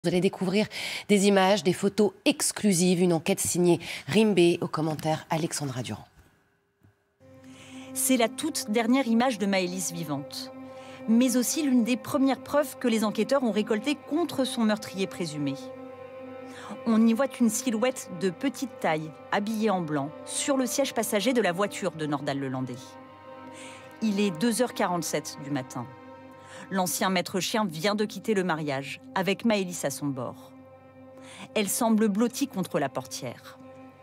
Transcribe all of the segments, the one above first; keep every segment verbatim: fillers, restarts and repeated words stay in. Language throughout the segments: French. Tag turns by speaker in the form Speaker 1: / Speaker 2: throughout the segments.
Speaker 1: Vous allez découvrir des images, des photos exclusives, une enquête signée Rimbé, au commentaire Alexandra Durand.
Speaker 2: C'est la toute dernière image de Maëlys vivante, mais aussi l'une des premières preuves que les enquêteurs ont récoltées contre son meurtrier présumé. On y voit une silhouette de petite taille, habillée en blanc, sur le siège passager de la voiture de Nordal-Lelandais. Il est deux heures quarante-sept du matin. L'ancien maître chien vient de quitter le mariage, avec Maëlys à son bord. Elle semble blottie contre la portière.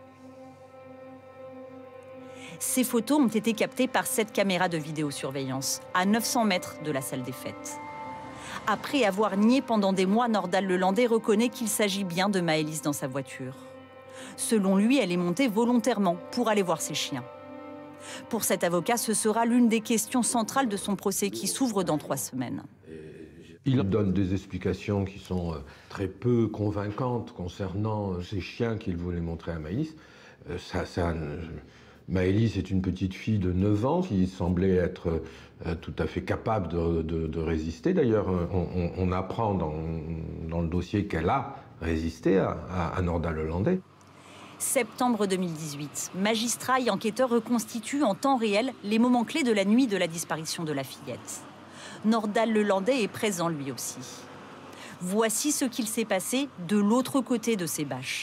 Speaker 2: Ces photos ont été captées par cette caméra de vidéosurveillance, à neuf cents mètres de la salle des fêtes. Après avoir nié pendant des mois, Nordal-Lelandais reconnaît qu'il s'agit bien de Maëlys dans sa voiture. Selon lui, elle est montée volontairement pour aller voir ses chiens. Pour cet avocat, ce sera l'une des questions centrales de son procès qui s'ouvre dans trois semaines.
Speaker 3: Il donne des explications qui sont très peu convaincantes concernant ces chiens qu'il voulait montrer à Maëlys. Ça, ça, Maëlys est une petite fille de neuf ans qui semblait être tout à fait capable de, de, de résister. D'ailleurs, on, on, on apprend dans, dans le dossier qu'elle a résisté à, à, à Nordal-Lelandais.
Speaker 2: Septembre deux mille dix-huit, magistrats et enquêteurs reconstituent en temps réel les moments clés de la nuit de la disparition de la fillette. Nordal-Lelandais est présent lui aussi. Voici ce qu'il s'est passé de l'autre côté de ces bâches.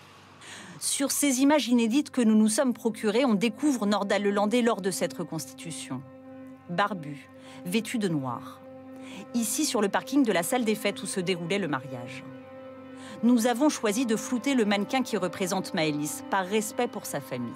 Speaker 2: Sur ces images inédites que nous nous sommes procurées, on découvre Nordal-Lelandais lors de cette reconstitution. Barbu, vêtu de noir. Ici, sur le parking de la salle des fêtes où se déroulait le mariage. Nous avons choisi de flouter le mannequin qui représente Maëlys, par respect pour sa famille.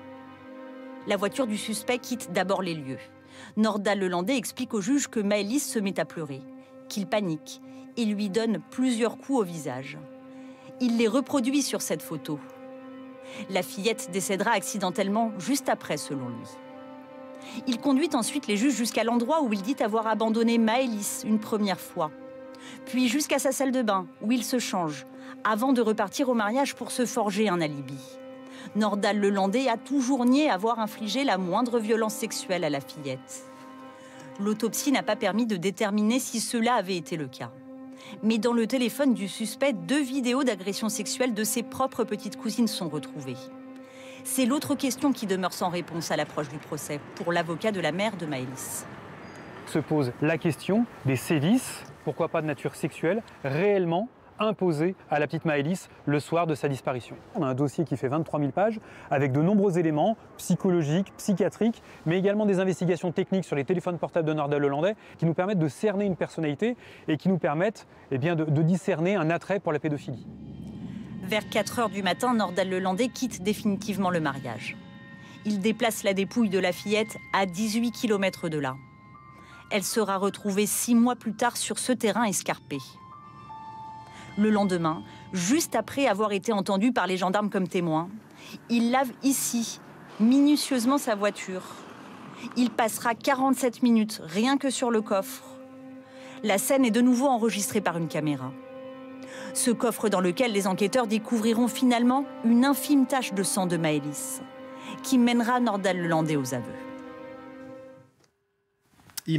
Speaker 2: La voiture du suspect quitte d'abord les lieux. Nordal-Lelandais explique au juge que Maëlys se met à pleurer, qu'il panique et lui donne plusieurs coups au visage. Il les reproduit sur cette photo. La fillette décédera accidentellement juste après, selon lui. Il conduit ensuite les juges jusqu'à l'endroit où il dit avoir abandonné Maëlys une première fois, puis jusqu'à sa salle de bain, où il se change, avant de repartir au mariage pour se forger un alibi. Nordal-Lelandais a toujours nié avoir infligé la moindre violence sexuelle à la fillette. L'autopsie n'a pas permis de déterminer si cela avait été le cas. Mais dans le téléphone du suspect, deux vidéos d'agression sexuelle de ses propres petites cousines sont retrouvées. C'est l'autre question qui demeure sans réponse à l'approche du procès, pour l'avocat de la mère de Maëlys.
Speaker 4: Se pose la question des sévices, pourquoi pas de nature sexuelle, réellement imposés à la petite Maëlys le soir de sa disparition. On a un dossier qui fait vingt-trois mille pages avec de nombreux éléments psychologiques, psychiatriques, mais également des investigations techniques sur les téléphones portables de Nordal-Lelandais qui nous permettent de cerner une personnalité et qui nous permettent eh bien, de, de discerner un attrait pour la pédophilie.
Speaker 2: Vers quatre heures du matin, Nordal-Lelandais quitte définitivement le mariage. Il déplace la dépouille de la fillette à dix-huit kilomètres de là. Elle sera retrouvée six mois plus tard sur ce terrain escarpé. Le lendemain, juste après avoir été entendu par les gendarmes comme témoin, il lave ici, minutieusement sa voiture. Il passera quarante-sept minutes rien que sur le coffre. La scène est de nouveau enregistrée par une caméra. Ce coffre dans lequel les enquêteurs découvriront finalement une infime tache de sang de Maëlys, qui mènera Nordal-Lelandais aux aveux.